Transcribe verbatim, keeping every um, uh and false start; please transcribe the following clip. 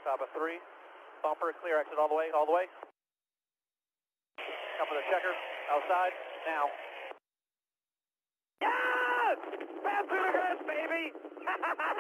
Top of three. Bumper, clear exit all the way, all the way. Come with a checker, outside, now. Yes! Bounce to the grass, baby!